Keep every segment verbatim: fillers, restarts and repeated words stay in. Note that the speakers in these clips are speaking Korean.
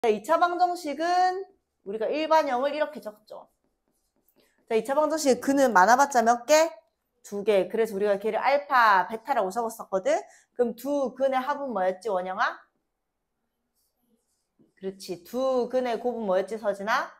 자, 이 차 방정식은 우리가 일반형을 이렇게 적죠. 자, 이 차 방정식의 근은 많아봤자 몇 개? 두 개. 그래서 우리가 걔를 알파, 베타라고 적었었거든. 그럼 두 근의 합은 뭐였지, 원영아? 그렇지. 두 근의 곱은 뭐였지, 서진아?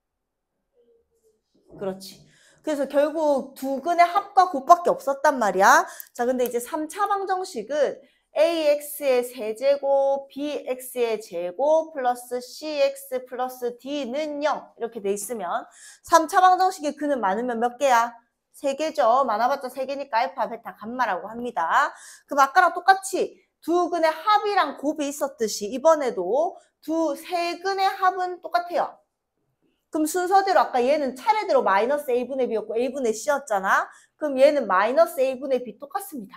그렇지. 그래서 결국 두 근의 합과 곱밖에 없었단 말이야. 자, 근데 이제 삼 차 방정식은 ax의 세제곱, bx의 제곱 플러스 cx 플러스 d는 영 이렇게 돼 있으면 삼 차 방정식의 근은 많으면 몇 개야? 세 개죠. 많아봤자 세 개니까 알파, 베타, 감마라고 합니다. 그럼 아까랑 똑같이 두 근의 합이랑 곱이 있었듯이 이번에도 두 세 근의 합은 똑같아요. 그럼 순서대로 아까 얘는 차례대로 마이너스 a분의 b였고 a분의 c였잖아. 그럼 얘는 마이너스 a분의 b 똑같습니다.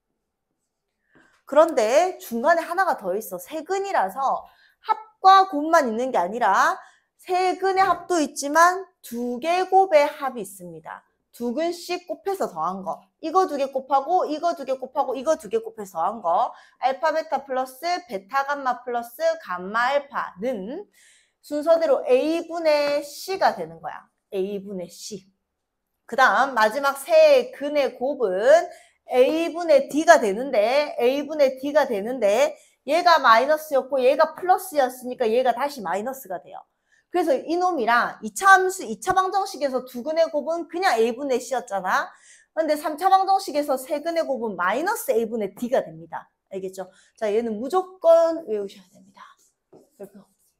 그런데 중간에 하나가 더 있어. 세근이라서 합과 곱만 있는 게 아니라 세근의 합도 있지만 두 개 곱의 합이 있습니다. 두 근씩 곱해서 더한 거. 이거 두 개 곱하고 이거 두 개 곱하고 이거 두 개 곱해서 더한 거. 알파 베타 플러스 베타 감마 플러스 감마 알파는 순서대로 a분의 c가 되는 거야. a분의 c. 그 다음 마지막 세 근의 곱은 a분의 d가 되는데 a분의 d가 되는데 얘가 마이너스였고 얘가 플러스였으니까 얘가 다시 마이너스가 돼요. 그래서 이놈이랑 이 차 함수 이 차 방정식에서 두 근의 곱은 그냥 a분의 c였잖아. 근데 삼 차 방정식에서 세 근의 곱은 마이너스 a분의 d가 됩니다. 알겠죠? 자, 얘는 무조건 외우셔야 됩니다. 별표.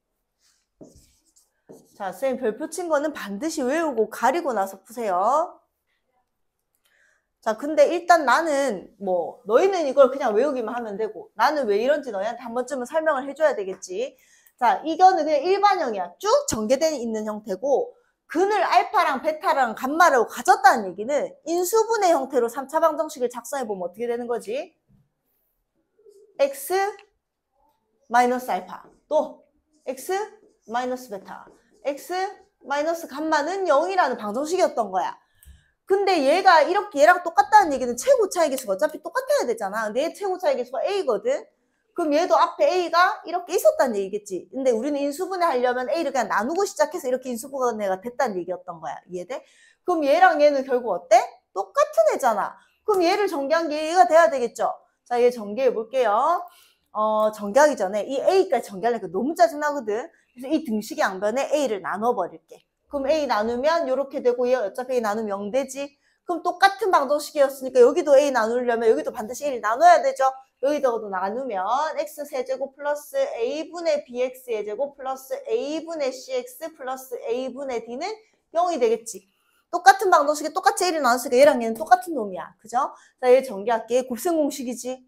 자, 쌤 별표 친 거는 반드시 외우고 가리고 나서 푸세요. 자, 근데 일단 나는 뭐 너희는 이걸 그냥 외우기만 하면 되고 나는 왜 이런지 너희한테 한 번쯤은 설명을 해줘야 되겠지. 자, 이거는 그냥 일반형이야. 쭉 전개되어 있는 형태고 근을 알파랑 베타랑 감마로 가졌다는 얘기는 인수분해 형태로 삼 차 방정식을 작성해보면 어떻게 되는 거지? x 마이너스 알파 또 x 마이너스 베타 x 마이너스 감마는 영이라는 방정식이었던 거야. 근데 얘가 이렇게 얘랑 똑같다는 얘기는 최고 차이 계수가 어차피 똑같아야 되잖아. 근데 얘 최고 차이 계수가 a거든. 그럼 얘도 앞에 a가 이렇게 있었다는 얘기겠지. 근데 우리는 인수분해 하려면 a를 그냥 나누고 시작해서 이렇게 인수분해가 됐다는 얘기였던 거야. 이해돼? 그럼 얘랑 얘는 결국 어때? 똑같은 애잖아. 그럼 얘를 전개한 게 얘가 돼야 되겠죠. 자, 얘 전개해 볼게요. 어, 전개하기 전에 이 a까지 전개하려니까 너무 짜증나거든. 그래서 이 등식의 양변에 a를 나눠버릴게. 그럼 a 나누면 이렇게 되고 얘 어차피 a 나누면 영 되지. 그럼 똑같은 방정식이었으니까 여기도 a 나누려면 여기도 반드시 a를 나눠야 되죠. 여기다가도 나누면 x 세제곱 플러스 a분의 bx의 제곱 플러스 a분의 cx 플러스 a분의 d는 영이 되겠지. 똑같은 방정식에 똑같이 a를 나눴으니까 얘랑 얘는 똑같은 놈이야. 그죠? 자, 얘 전개할게. 곱셈 공식이지.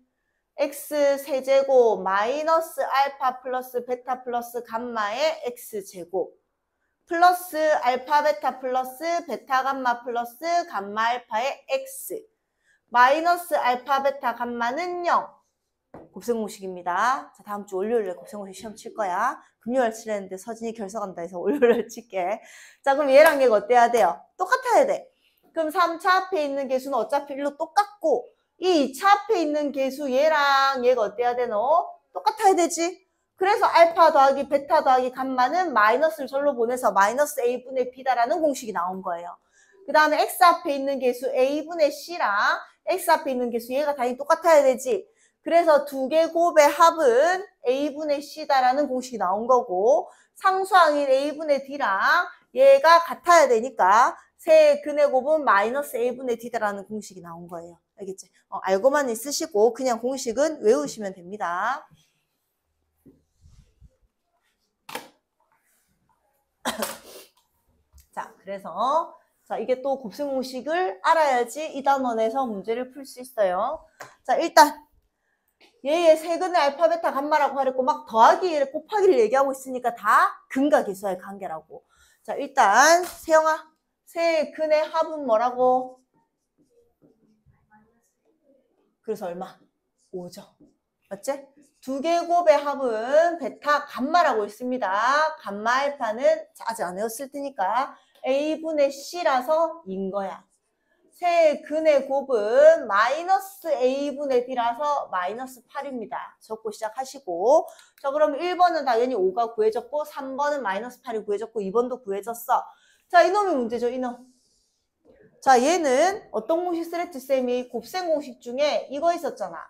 x 세제곱 마이너스 알파 플러스 베타 플러스 감마의 x제곱 플러스 알파 베타 플러스 베타 감마 플러스 감마 알파의 x 마이너스 알파 베타 감마는 영 곱셈 공식입니다. 자, 다음 주 월요일에 곱셈 공식 시험 칠 거야. 금요일 치랬는데 서진이 결석한다 해서 월요일에 칠게. 자, 그럼 얘랑 얘가 어때야 돼요? 똑같아야 돼. 그럼 삼 차 앞에 있는 개수는 어차피 일로 똑같고 이 이 차 앞에 있는 개수 얘랑 얘가 어때야 되노? 똑같아야 되지. 그래서 알파 더하기 베타 더하기 감마는 마이너스를 절로 보내서 마이너스 a분의 b다라는 공식이 나온 거예요. 그 다음에 x 앞에 있는 개수 a분의 c랑 x 앞에 있는 개수 얘가 당연히 똑같아야 되지. 그래서 두 개 곱의 합은 a분의 c다라는 공식이 나온 거고 상수항인 a분의 d랑 얘가 같아야 되니까 세 근의 곱은 마이너스 a분의 d다라는 공식이 나온 거예요. 알겠지? 어, 알고만 있으시고 그냥 공식은 외우시면 됩니다. 자, 그래서 자 이게 또 곱셈 공식을 알아야지 이 단원에서 문제를 풀 수 있어요. 자, 일단 얘의 세근의 알파 베타 감마라고 하랬고 막 더하기 곱하기를 얘기하고 있으니까 다 근과 계수와의 관계라고. 자, 일단 세영아 세 근의 합은 뭐라고? 그래서 얼마? 오죠. 맞지? 두 개 곱의 합은 베타 감마라고 있습니다. 감마 알파는 아직 안 외웠을 테니까 a분의 c라서 이인 거야. 세근의 곱은 마이너스 에이분의 D라서 마이너스 팔입니다. 적고 시작하시고. 자, 그럼 일 번은 당연히 오가 구해졌고, 삼 번은 마이너스 팔이 구해졌고, 이 번도 구해졌어. 자, 이놈이 문제죠, 이놈. 자, 얘는 어떤 공식 쓰랬지, 쌤이? 곱셈 공식 중에 이거 있었잖아.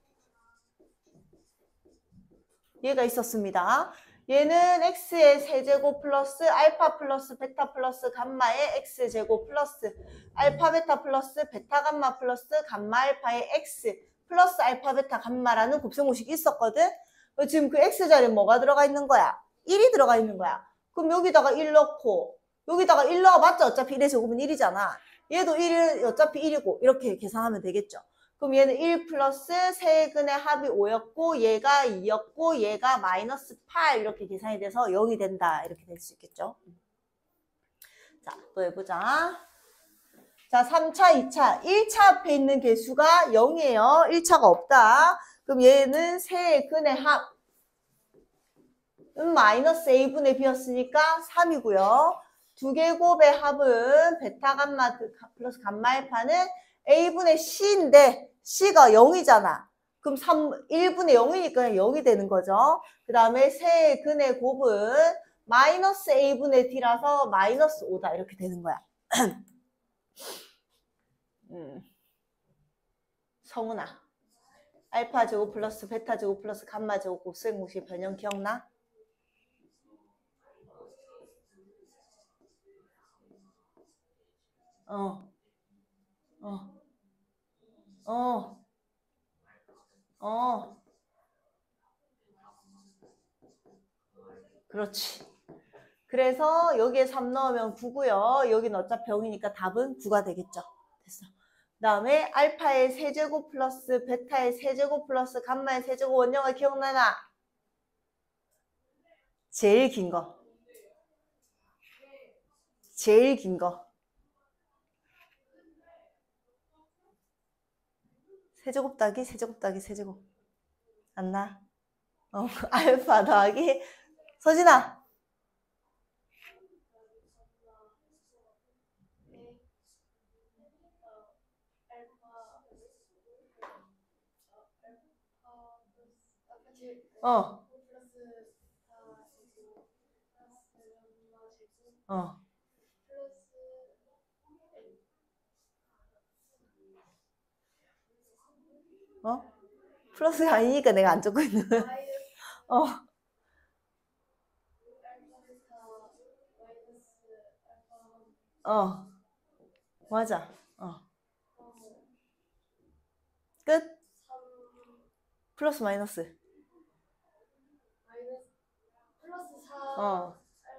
얘가 있었습니다. 얘는 x의 세제곱 플러스 알파 플러스 베타 플러스 감마의 x제곱 플러스 알파 베타 플러스 베타 감마 플러스 감마 알파의 x 플러스 알파 베타 감마라는 곱셈 공식이 있었거든. 지금 그 x자리에 뭐가 들어가 있는 거야? 일이 들어가 있는 거야. 그럼 여기다가 일 넣고 여기다가 일 넣어봤자 어차피 일의 제곱은 일이잖아. 얘도 일, 어차피 일이고 이렇게 계산하면 되겠죠. 그럼 얘는 일 플러스 세근의 합이 오였고 얘가 이였고 얘가 마이너스 팔 이렇게 계산이 돼서 영이 된다. 이렇게 될 수 있겠죠. 자, 또 해보자. 자, 삼 차, 이 차. 일 차 앞에 있는 개수가 영이에요. 일 차가 없다. 그럼 얘는 세근의 합. 음, 마이너스 A분의 B였으니까 삼이고요. 두 개 곱의 합은 베타 감마 플러스 감마 알파는 A분의 C인데 C가 영이잖아. 그럼 삼, 일분의 영이니까 영이 되는 거죠. 그 다음에 세근의 곱은 마이너스 A분의 D라서 마이너스 오다. 이렇게 되는 거야. 음. 성훈아. 알파 제곱 플러스 베타 제곱 플러스 감마 제곱 곱셈 공식 변형 기억나? 어. 어. 어. 어. 그렇지. 그래서 여기에 삼 넣으면 구고요. 여기는 어차피 영이니까 답은 구가 되겠죠. 됐어. 그 다음에 알파의 세제곱 플러스 베타의 세제곱 플러스 감마의 세제곱 원형을 기억나나? 제일 긴 거. 제일 긴 거. 세제곱 더하기 세제곱 더하기 세제곱. 안 나? 어, 알파 더하기 서진아. 어. 어. 어? 플러스가 아니니까 내가 안 적고 있는 거야. 어. 어. 맞아. 어. 끝? 플러스 마이너스. 어.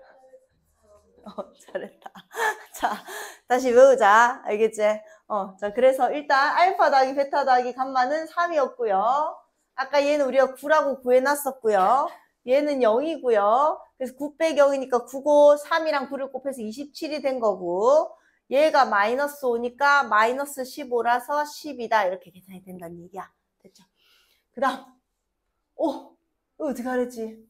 어, 잘했다. 자, 다시 외우자. 알겠지? 어, 자, 그래서 일단 알파 더하기 베타 더하기 감마는 삼이었고요. 아까 얘는 우리가 구라고 구해놨었고요. 얘는 영이고요. 그래서 구 빼기 영이니까 구고 삼이랑 구를 곱해서 이십칠이 된 거고 얘가 마이너스 오니까 마이너스 십오라서 십이다. 이렇게 계산이 된다는 얘기야. 됐죠? 그 다음 오! 이거 어떻게 하랬지?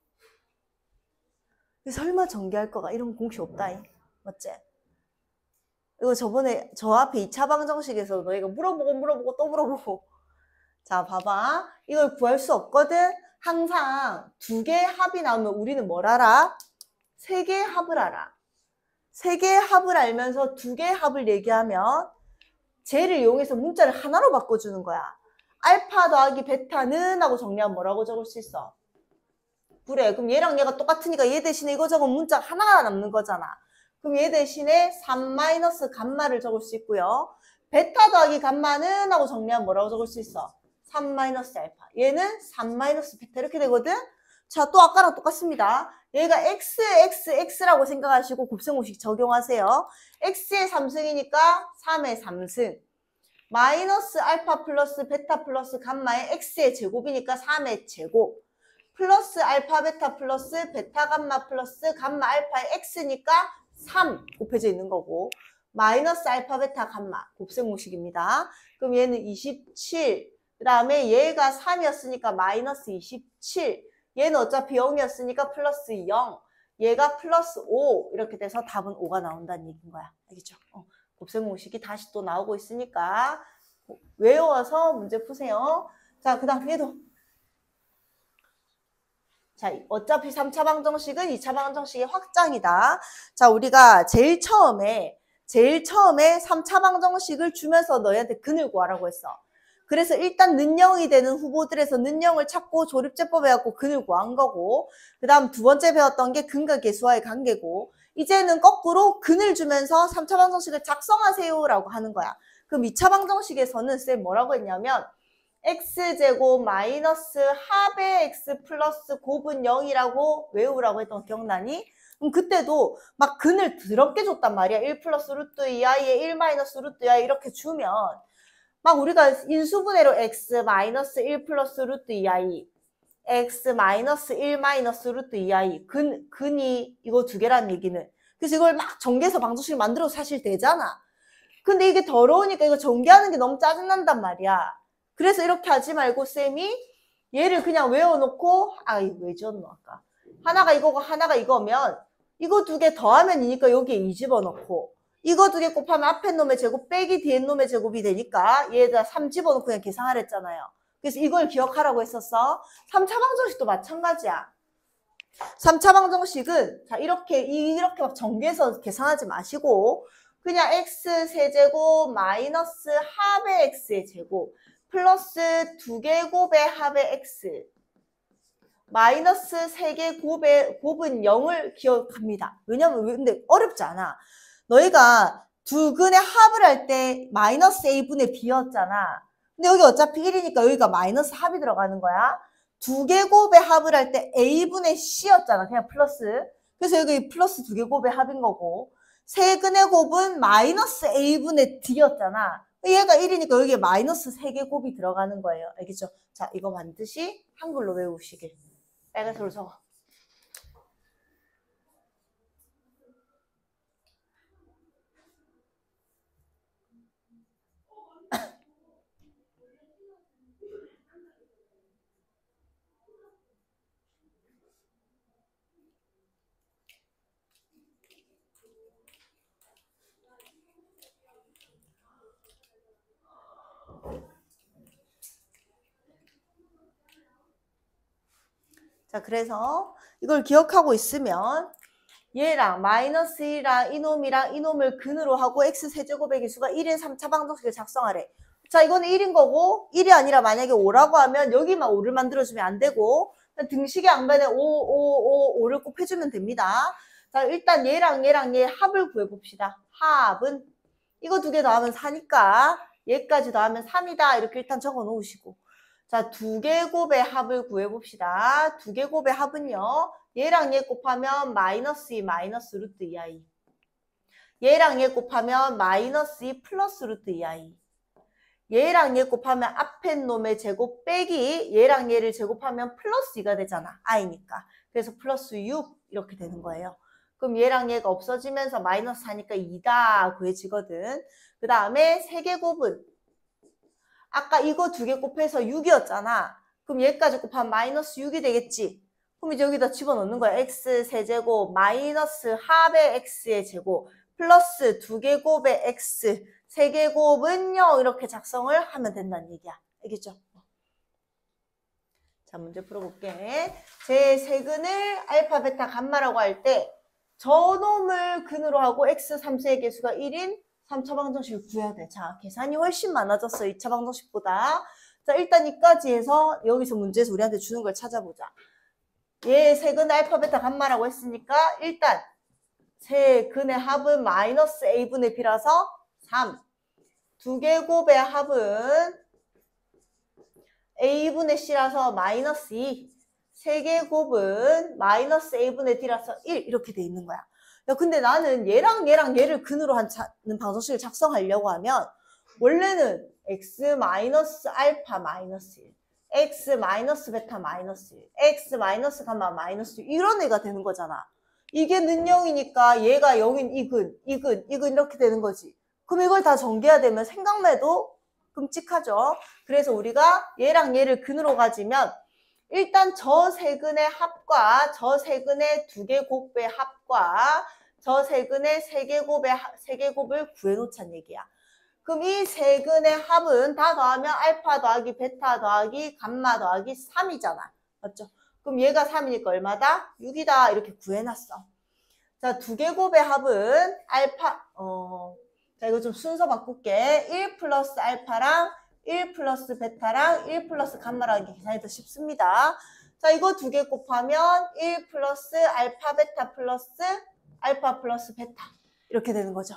설마 전개할 거가 이런 공식 없다잉. 맞지? 이거 저번에 저 앞에 이 차 방정식에서 너희가 물어보고 물어보고 또 물어보고. 자, 봐봐. 이걸 구할 수 없거든? 항상 두 개의 합이 나오면 우리는 뭘 알아? 세 개의 합을 알아. 세 개의 합을 알면서 두 개의 합을 얘기하면 쟤를 이용해서 문자를 하나로 바꿔주는 거야. 알파 더하기 베타는 하고 정리하면 뭐라고 적을 수 있어? 그래. 그럼 얘랑 얘가 똑같으니까 얘 대신에 이거 적으면 문자 하나가 남는 거잖아. 그럼 얘 대신에 삼 마이너스 감마를 적을 수 있고요. 베타 더하기 감마는 하고 정리하면 뭐라고 적을 수 있어? 삼 마이너스 알파. 얘는 삼 마이너스 베타 이렇게 되거든? 자, 또 아까랑 똑같습니다. 얘가 x, x, x라고 생각하시고 곱셈 공식 적용하세요. x의 삼승이니까 삼의 삼승. 마이너스 알파 플러스 베타 플러스 감마의 x의 제곱이니까 삼의 제곱. 플러스 알파 베타 플러스 베타 감마 플러스 감마 알파의 x니까 삼 곱해져 있는 거고 마이너스 알파 베타 감마 곱셈 공식입니다. 그럼 얘는 이십칠 그 다음에 얘가 삼이었으니까 마이너스 이십칠 얘는 어차피 영이었으니까 플러스 영 얘가 플러스 오 이렇게 돼서 답은 오가 나온다는 얘기인 거야. 알겠죠? 어. 곱셈 공식이 다시 또 나오고 있으니까 외워서 문제 푸세요. 자, 그 다음 얘도. 자, 어차피 삼 차 방정식은 이 차 방정식의 확장이다. 자, 우리가 제일 처음에, 제일 처음에 삼 차 방정식을 주면서 너희한테 근을 구하라고 했어. 그래서 일단 는영이 되는 후보들에서 는영을 찾고 조립제법 해갖고 근을 구한 거고, 그 다음 두 번째 배웠던 게 근과 계수와의 관계고, 이제는 거꾸로 근을 주면서 삼 차 방정식을 작성하세요라고 하는 거야. 그럼 이 차 방정식에서는 쌤 뭐라고 했냐면, x제곱 마이너스 합의 x 플러스 곱은 영이라고 외우라고 했던 거 기억나니? 그럼 그때도 막 근을 더럽게 줬단 말이야. 일 플러스 루트 이 아이에 일 마이너스 루트 이 아이 이렇게 주면 막 우리가 인수분해로 x 마이너스 일 플러스 루트 이 아이 x 마이너스 일 마이너스 루트 이 아이 근, 근이 이거 두 개란 얘기는. 그래서 이걸 막 전개해서 방정식을 만들어도 사실 되잖아. 근데 이게 더러우니까 이거 전개하는 게 너무 짜증난단 말이야. 그래서 이렇게 하지 말고 쌤이 얘를 그냥 외워놓고 아 이거 왜 지웠노 아까 하나가 이거고 하나가 이거면 이거 두 개 더하면 이니까 여기에 이 집어넣고 이거 두 개 곱하면 앞에 놈의 제곱 빼기 뒤에 놈의 제곱이 되니까 얘에다 삼 집어넣고 그냥 계산하랬잖아요. 그래서 이걸 기억하라고 했었어. 삼 차 방정식도 마찬가지야. 삼 차 방정식은 자 이렇게 이렇게 막 전개해서 계산하지 마시고 그냥 x 세제곱 마이너스 합의 x의 제곱 플러스 두 개 곱의 합의 x 마이너스 세 개 곱의 곱은 영을 기억합니다. 왜냐면 근데 어렵지 않아. 너희가 두 근의 합을 할 때 마이너스 a분의 b였잖아. 근데 여기 어차피 일이니까 여기가 마이너스 합이 들어가는 거야. 두 개 곱의 합을 할 때 a분의 c였잖아. 그냥 플러스. 그래서 여기 플러스 두 개 곱의 합인 거고 세 근의 곱은 마이너스 a분의 d였잖아. 얘가 일이니까 여기에 마이너스 세 개 곱이 들어가는 거예요. 알겠죠? 자, 이거 반드시 한글로 외우시길. 빨간색으로 적어. 자, 그래서 이걸 기억하고 있으면 얘랑 마이너스 일이랑 이놈이랑 이놈을 근으로 하고 x 세제곱의 개수가 일인 삼 차 방정식을 작성하래. 자, 이거는 일인 거고 일이 아니라 만약에 오라고 하면 여기만 오를 만들어주면 안 되고 등식의 양변에 오, 오, 오, 오를 꼭 해주면 됩니다. 자, 일단 얘랑 얘랑 얘 합을 구해봅시다. 합은 이거 두 개 더하면 사니까 얘까지 더하면 삼이다. 이렇게 일단 적어 놓으시고 자, 두 개 곱의 합을 구해봅시다. 두 개 곱의 합은요. 얘랑 얘 곱하면 마이너스 이 마이너스 루트 이 아이. 얘랑 얘 곱하면 마이너스 이 플러스 루트 이 아이. 얘랑 얘 곱하면 앞에 놈의 제곱 빼기 얘랑 얘를 제곱하면 플러스 이가 되잖아. i니까. 그래서 플러스 육 이렇게 되는 거예요. 그럼 얘랑 얘가 없어지면서 마이너스 사니까 이다 구해지거든. 그 다음에 세 개 곱은 아까 이거 두 개 곱해서 육이었잖아. 그럼 얘까지 곱하면 마이너스 육이 되겠지. 그럼 이제 여기다 집어넣는 거야. x 세제곱 마이너스 합의 x의 제곱 플러스 두 개 곱의 x 세 개 곱은 영 이렇게 작성을 하면 된다는 얘기야. 알겠죠? 자, 문제 풀어볼게. 제 세근을 알파, 베타, 감마라고 할 때 저놈을 근으로 하고 x 삼수의 개수가 일인 삼 차 방정식을 구해야 돼. 자, 계산이 훨씬 많아졌어. 이 차 방정식보다. 자, 일단 이까지 해서 여기서 문제에서 우리한테 주는 걸 찾아보자. 얘 세근 알파, 베타, 감마라고 했으니까 일단 세근의 합은 마이너스 a분의 b라서 삼. 두 개 곱의 합은 a분의 c라서 마이너스 이. 세 개 곱은 마이너스 a분의 d라서 일. 이렇게 돼 있는 거야. 야, 근데 나는 얘랑 얘랑 얘를 근으로 하는 방정식을 작성하려고 하면 원래는 x 마이너스 알파 마이너스 일, x 마이너스 베타 마이너스 일, x 마이너스 감마 마이너스 일 이런 애가 되는 거잖아. 이게 는 영이니까 얘가 영인 이근, 이근, 이근 이렇게 되는 거지. 그럼 이걸 다 전개해야 되면 생각만 해도 끔찍하죠. 그래서 우리가 얘랑 얘를 근으로 가지면 일단 저 세근의 합과 저 세근의 두 개 곱의 합과 저 세근의 세제곱의 세제곱을 구해놓자는 얘기야. 그럼 이 세근의 합은 다 더하면 알파 더하기 베타 더하기 감마 더하기 삼이잖아. 맞죠? 그럼 얘가 삼이니까 얼마다? 육이다. 이렇게 구해놨어. 자, 두 개 곱의 합은 알파, 어, 자, 이거 좀 순서 바꿀게. 일 플러스 알파랑 일 플러스 베타랑 일 플러스 감마랑 이렇게 계산이 더 쉽습니다. 자, 이거 두 개 곱하면 일 플러스 알파 베타 플러스 알파 플러스 베타. 이렇게 되는 거죠.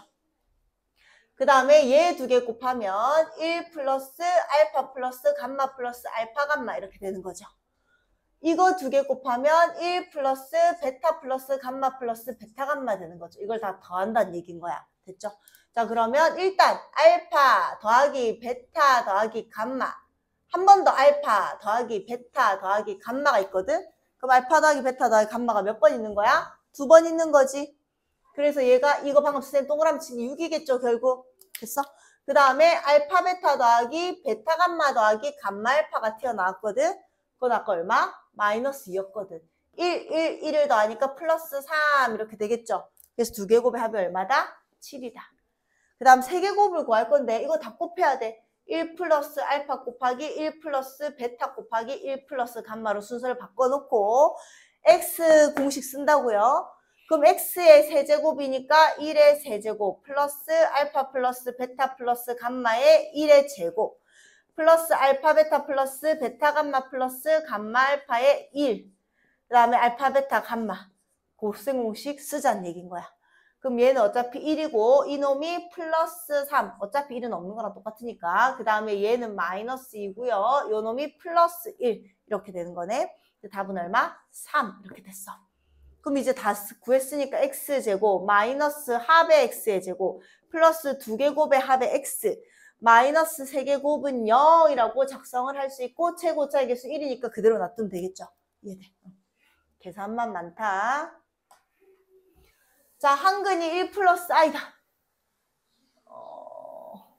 그 다음에 얘 두 개 곱하면 일 플러스 알파 플러스 감마 플러스 알파 감마 이렇게 되는 거죠. 이거 두 개 곱하면 일 플러스 베타 플러스 감마 플러스 베타 감마 되는 거죠. 이걸 다 더한다는 얘기인 거야. 됐죠? 자, 그러면 일단 알파 더하기 베타 더하기 감마. 한 번 더 알파 더하기 베타 더하기 감마가 있거든? 그럼 알파 더하기 베타 더하기 감마가 몇 번 있는 거야? 두 번 있는 거지. 그래서 얘가 이거 방금 선생님 동그라미 치니 육이겠죠, 결국. 됐어? 그 다음에 알파 베타 더하기 베타 감마 더하기 감마 알파가 튀어나왔거든? 그건 아까 얼마? 마이너스 이였거든. 일, 일, 일을 더하니까 플러스 삼 이렇게 되겠죠? 그래서 두 개 곱의 합이 얼마다? 칠이다. 그 다음 세 개 곱을 구할 건데 이거 다 곱해야 돼. 일 플러스 알파 곱하기 일 플러스 베타 곱하기 일 플러스 감마로 순서를 바꿔놓고 x 공식 쓴다고요. 그럼 x의 세제곱이니까 일의 세제곱 플러스 알파 플러스 베타 플러스 감마의 일의 제곱 플러스 알파 베타 플러스 베타 감마 플러스 감마 알파의 일. 그 다음에 알파 베타 감마. 곱셈 공식 쓰자는 얘기인 거야. 그럼 얘는 어차피 일이고 이놈이 플러스 삼. 어차피 일은 없는 거랑 똑같으니까. 그 다음에 얘는 마이너스 이고요. 요놈이 플러스 일. 이렇게 되는 거네. 답은 얼마? 삼. 이렇게 됐어. 그럼 이제 다 구했으니까 x제곱 마이너스 합의 x의 제곱 플러스 두 개 곱의 합의 x 마이너스 세 개 곱은 영이라고 작성을 할 수 있고 최고차의 개수 일이니까 그대로 놔두면 되겠죠. 이해돼. 계산만 많다. 자, 한근이 일 플러스 i다. 어...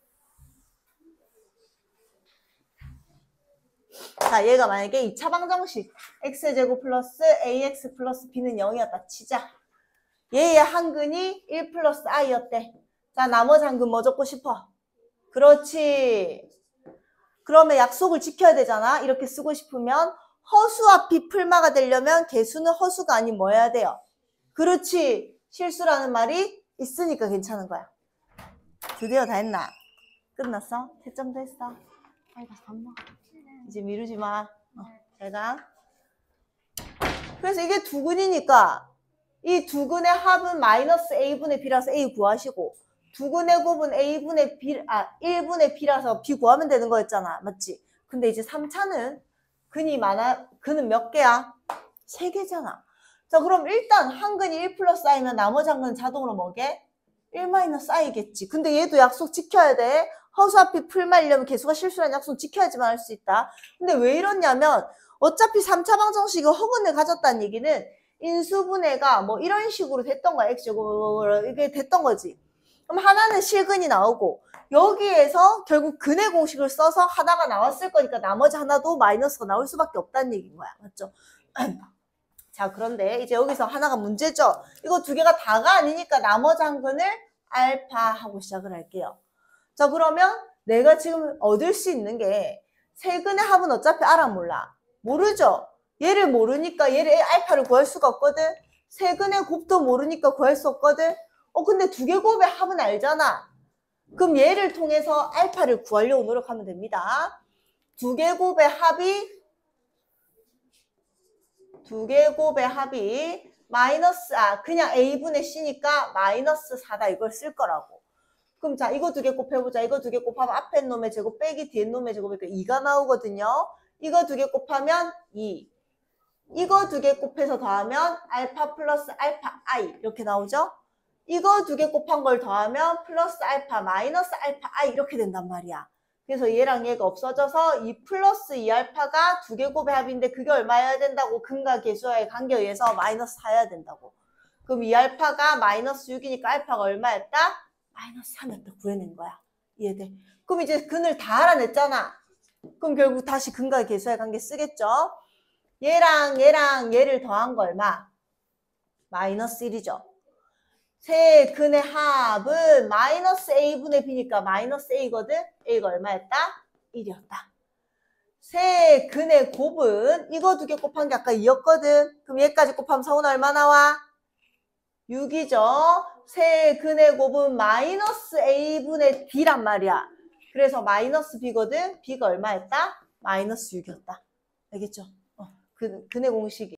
자, 얘가 만약에 이 차 방정식 x제곱 플러스 ax 플러스 b는 영이었다 치자. 얘의 한근이 일 플러스 i였대. 자, 나머지 한근 뭐 적고 싶어? 그렇지. 그러면 약속을 지켜야 되잖아. 이렇게 쓰고 싶으면 허수와 비풀마가 되려면 개수는 허수가 아닌 뭐 해야 돼요? 그렇지. 실수라는 말이 있으니까 괜찮은 거야. 드디어 다 했나? 끝났어? 채점도 했어? 빨리 가서 밥 먹어. 이제 미루지 마. 어, 잘 가. 그래서 이게 두근이니까 이 두근의 합은 마이너스 a분의 b라서 a 구하시고 두근의 곱은 a분의 b, 아, 일분의 b라서 b 구하면 되는 거였잖아. 맞지? 근데 이제 삼 차는 근이 많아, 근은 몇 개야? 세 개잖아. 자, 그럼 일단 한 근이 일 플러스 i면 나머지 한 근은 자동으로 뭐게? 일 마이너스 i겠지. 근데 얘도 약속 지켜야 돼. 허수 앞이 풀말려면 개수가 실수라는 약속 지켜야지만 할 수 있다. 근데 왜 이러냐면 어차피 삼 차 방정식이 허근을 가졌다는 얘기는 인수분해가 뭐 이런 식으로 됐던 거야. x제곱 이게 됐던 거지. 그럼 하나는 실근이 나오고 여기에서 결국 근의 공식을 써서 하나가 나왔을 거니까 나머지 하나도 마이너스가 나올 수밖에 없다는 얘기인 거야. 맞죠? 자, 그런데 이제 여기서 하나가 문제죠. 이거 두 개가 다가 아니니까 나머지 한 근을 알파 하고 시작을 할게요. 자, 그러면 내가 지금 얻을 수 있는 게 세 근의 합은 어차피 알아 몰라? 모르죠? 얘를 모르니까 얘를 알파를 구할 수가 없거든? 세 근의 곱도 모르니까 구할 수 없거든? 어, 근데 두 개 곱의 합은 알잖아. 그럼 얘를 통해서 알파를 구하려고 노력하면 됩니다. 두 개 곱의 합이 두 개 곱의 합이 마이너스, 아, 그냥 a분의 c니까 마이너스 사다 이걸 쓸 거라고. 그럼 자, 이거 두 개 곱해보자. 이거 두 개 곱하면 앞에 놈의 제곱 빼기 뒤에 놈의 제곱이니까 이가 나오거든요. 이거 두 개 곱하면 이. 이거 두 개 곱해서 더하면 알파 플러스 알파 i 이렇게 나오죠. 이거 두 개 곱한 걸 더하면 플러스 알파 마이너스 알파 i 이렇게 된단 말이야. 그래서 얘랑 얘가 없어져서 이 플러스 이 알파가 두 개 곱의 합인데 그게 얼마여야 된다고? 근과 계수와의 관계에 의해서 마이너스 사여야 된다고. 그럼 이 알파가 마이너스 육이니까 알파가 얼마였다? 마이너스 삼이었다. 구해낸 거야. 이해돼? 그럼 이제 근을 다 알아냈잖아. 그럼 결국 다시 근과 계수와의 관계 쓰겠죠? 얘랑 얘랑 얘를 더한 거 얼마? 마이너스 일이죠. 세 근의 합은 마이너스 A분의 B니까 마이너스 A거든? A가 얼마였다? 일이었다. 세 근의 곱은 이거 두 개 곱한 게 아까 이였거든? 그럼 얘까지 곱하면 서우는 얼마 나와? 육이죠? 세 근의 곱은 마이너스 A분의 B란 말이야. 그래서 마이너스 B거든? B가 얼마였다? 마이너스 육이었다. 알겠죠? 어, 근, 근의 공식이.